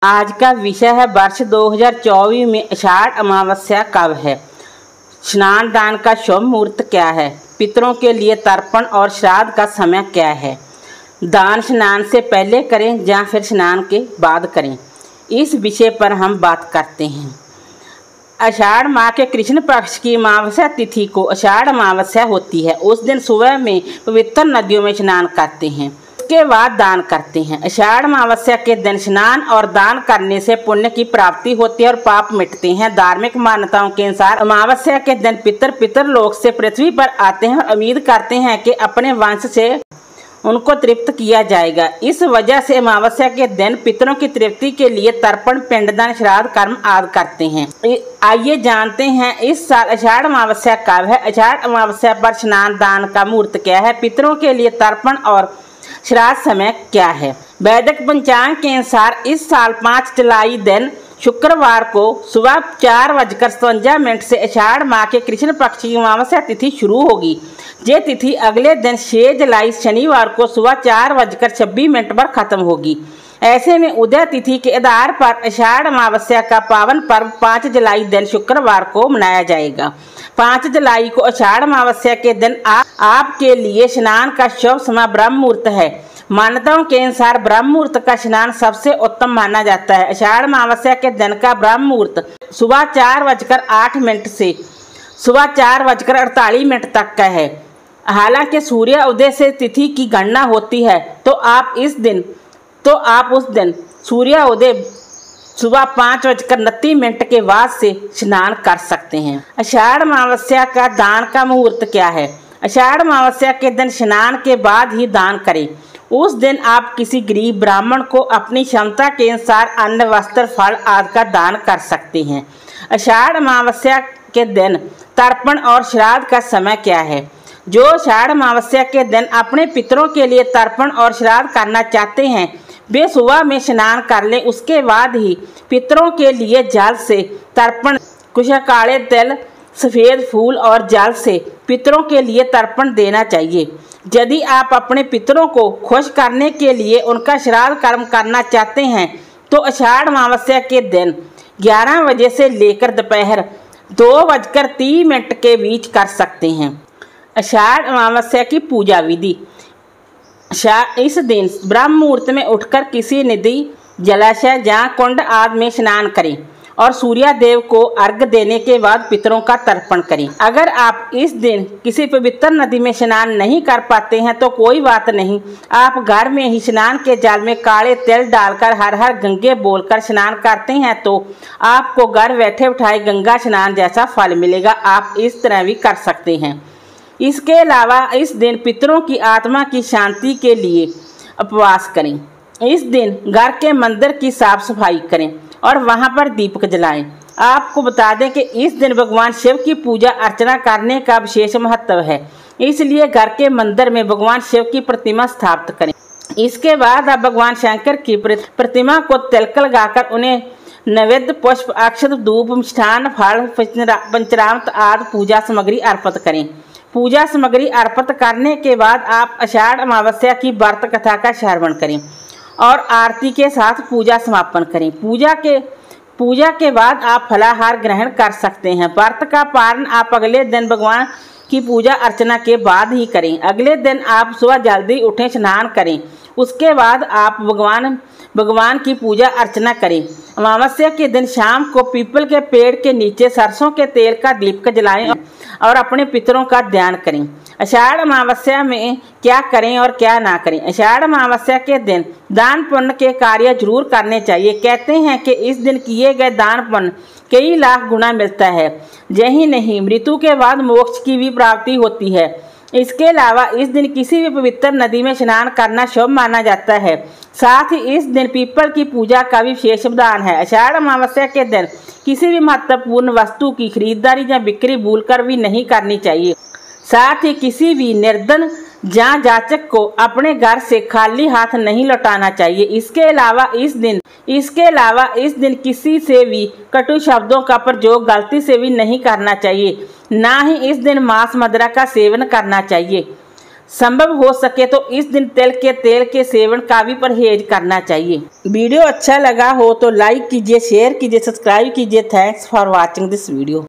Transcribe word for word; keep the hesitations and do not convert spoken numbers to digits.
आज का विषय है वर्ष दो हज़ार चौबीस में आषाढ़ अमावस्या कब है, स्नान दान का शुभ मुहूर्त क्या है, पितरों के लिए तर्पण और श्राद्ध का समय क्या है, दान स्नान से पहले करें या फिर स्नान के बाद करें, इस विषय पर हम बात करते हैं। आषाढ़ माह के कृष्ण पक्ष की अमावस्या तिथि को आषाढ़ अमावस्या होती है। उस दिन सुबह में पवित्र नदियों में स्नान करते हैं, उसके बाद दान करते हैं। आषाढ़ अमावस्या के दिन स्नान और दान करने से पुण्य की प्राप्ति होती है और पाप मिटते हैं। धार्मिक मान्यताओं के अनुसार अमावस्या के दिन पितर पितर लोक से पृथ्वी पर आते हैं और उम्मीद करते हैं कि अपने वंश से उनको तृप्त किया जाएगा। इस वजह से अमावस्या के दिन पितरों की तृप्ति के लिए तर्पण, पिंडदान, श्राद्ध कर्म आदि करते हैं। आइए जानते हैं इस साल आषाढ़ अमावस्या कब है, आषाढ़ अमावस्या पर स्नान दान का मुहूर्त क्या है, पितरों के लिए तर्पण और श्राद्ध समय क्या है। वैदिक पंचांग के अनुसार इस साल पाँच जुलाई दिन शुक्रवार को सुबह चार बजकर सतवंजा मिनट से आषाढ़ माह के कृष्ण पक्ष की अमावस्या तिथि शुरू होगी। ये तिथि अगले दिन छह जुलाई शनिवार को सुबह चार बजकर छब्बीस मिनट पर खत्म होगी। ऐसे में उदय तिथि के आधार पर आषाढ़ अमावस्या का पावन पर्व पाँच जुलाई दिन शुक्रवार को मनाया जाएगा। पाँच जुलाई को आषाढ़ अमावस्या के दिन आप, आपके लिए स्नान का शुभ समय ब्रह्म मुहूर्त है। मान्यताओं के अनुसार ब्रह्म मुहूर्त का स्नान सबसे उत्तम माना जाता है। आषाढ़ अमावस्या के दिन का ब्रह्म मुहूर्त सुबह चार बजकर आठ मिनट से सुबह चार बजकर अड़तालीस मिनट तक का है। हालांकि सूर्य उदय से तिथि की गणना होती है तो आप इस दिन तो आप उस दिन सूर्य उदय सुबह पाँच बजकर उनतीस मिनट के बाद से स्नान कर सकते हैं। आषाढ़ अमावस्या का दान का मुहूर्त क्या है। आषाढ़ अमावस्या के दिन स्नान के बाद ही दान करें। उस दिन आप किसी गरीब ब्राह्मण को अपनी क्षमता के अनुसार अन्न, वस्त्र, फल आदि का दान कर सकते हैं। आषाढ़ अमावस्या के दिन तर्पण और श्राद्ध का समय क्या है। जो आषाढ़ अमावस्या के दिन अपने पितरों के लिए तर्पण और श्राद्ध करना चाहते हैं वे सुबह में स्नान कर लें। उसके बाद ही पितरों के लिए जल से तर्पण, कुछ काले तिल, सफ़ेद फूल और जल से पितरों के लिए तर्पण देना चाहिए। यदि आप अपने पितरों को खुश करने के लिए उनका श्राद्ध कर्म करना चाहते हैं तो आषाढ़ अमावस्या के दिन ग्यारह बजे से लेकर दोपहर दो बजकर तीस मिनट के बीच कर सकते हैं। आषाढ़ अमावस्या की पूजा विधि। इस दिन ब्रह्म मुहूर्त में उठकर किसी नदी, जलाशय या कुंड आदि में स्नान करें और सूर्य देव को अर्घ्य देने के बाद पितरों का तर्पण करें। अगर आप इस दिन किसी पवित्र नदी में स्नान नहीं कर पाते हैं तो कोई बात नहीं, आप घर में ही स्नान के जल में काले तिल डालकर हर हर गंगे बोलकर स्नान करते हैं तो आपको घर बैठे उठाए गंगा स्नान जैसा फल मिलेगा। आप इस तरह भी कर सकते हैं। इसके अलावा इस दिन पितरों की आत्मा की शांति के लिए उपवास करें। इस दिन घर के मंदिर की साफ सफाई करें और वहां पर दीपक जलाएं। आपको बता दें कि इस दिन भगवान शिव की पूजा अर्चना करने का विशेष महत्व है, इसलिए घर के मंदिर में भगवान शिव की प्रतिमा स्थापित करें। इसके बाद आप भगवान शंकर की प्रतिमा को तिलक लगाकर उन्हें नैवेद्य, पुष्प, अक्षत, धूप, मिष्ठान, फल, पंचामृत आदि पूजा सामग्री अर्पित करें। पूजा सामग्री अर्पित करने के बाद आप आषाढ़ अमावस्या की व्रत कथा का श्रवण करें और आरती के साथ पूजा समापन करें। पूजा के पूजा के बाद आप फलाहार ग्रहण कर सकते हैं। व्रत का पारण आप अगले दिन भगवान की पूजा अर्चना के बाद ही करें। अगले दिन आप सुबह जल्दी उठें, स्नान करें, उसके बाद आप भगवान भगवान की पूजा अर्चना करें। अमावस्या के दिन शाम को पीपल के पेड़ के नीचे सरसों के तेल का दीपक जलाएं और अपने पितरों का ध्यान करें। आषाढ़ अमावस्या में क्या करें और क्या ना करें। आषाढ़ अमावस्या के दिन दान पुण्य के कार्य जरूर करने चाहिए। कहते हैं कि इस दिन किए गए दान पुण्य कई लाख गुना मिलता है। यही नहीं, मृत्यु के बाद मोक्ष की भी प्राप्ति होती है। इसके अलावा इस दिन किसी भी पवित्र नदी में स्नान करना शुभ माना जाता है। साथ ही इस दिन पीपल की पूजा का भी विशेष विधान है। आषाढ़ अमावस्या के दिन किसी भी महत्वपूर्ण वस्तु की खरीदारी या बिक्री भूलकर भी नहीं करनी चाहिए। साथ ही किसी भी निर्धन या जाचक को अपने घर से खाली हाथ नहीं लौटाना चाहिए। इसके अलावा इस दिन इसके अलावा इस दिन किसी से भी कटु शब्दों का प्रयोग गलती से भी नहीं करना चाहिए। ना ही इस दिन मांस मदिरा का सेवन करना चाहिए। संभव हो सके तो इस दिन तिल के तेल के सेवन का भी परहेज करना चाहिए। वीडियो अच्छा लगा हो तो लाइक कीजिए, शेयर कीजिए, सब्सक्राइब कीजिए। Thanks for watching this video.